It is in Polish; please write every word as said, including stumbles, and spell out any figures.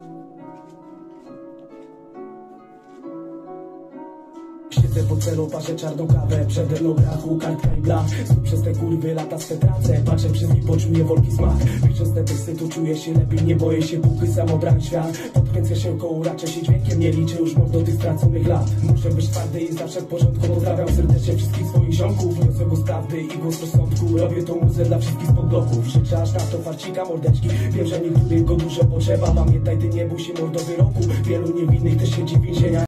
Siedzę po celu, parzę czarną kawę, przede mną brachu, kartka i blach. Znów przez te kurwy lata swe tracę, patrzę przez nich, poczuję wolki smak. Pisząc te teksty, tu czuję się lepiej, nie boję się buchy, sam obrałem świat. Podkręcę się koło, raczej się dźwiękiem, nie liczę już mordo tych straconych lat. Muszę być twardy i zawsze w porządku, pozdrawiam serdecznie wszystkich swoich ziomków. Wniosek o prawdy i głos rozsądku, robię tą muzę dla wszystkich spod bloków. Życzę aż na to farcika, mordeczki, wiem, że niektórych go dużo potrzeba. Pamiętaj, ty nie bój się mordo wyroku, wielu niewinnych też siedzi w więzieniach.